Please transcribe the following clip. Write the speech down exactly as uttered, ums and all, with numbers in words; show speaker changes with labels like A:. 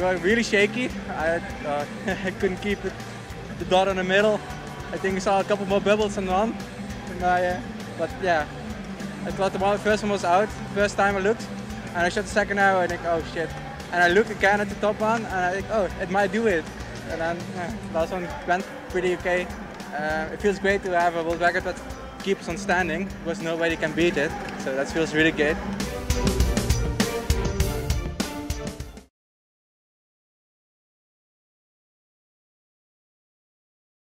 A: got really shaky. I, uh, I couldn't keep it, the dot in the middle. I think I saw a couple more bubbles on one. My, uh, but yeah, I thought the one, first one was out. First time I looked, and I shot the second arrow. I think, oh shit. And I look again at the top one, and I think, oh, it might do it. And then yeah, last one went pretty okay. Uh, it feels great to have a world record that keeps on standing because nobody can beat it. So that feels really good.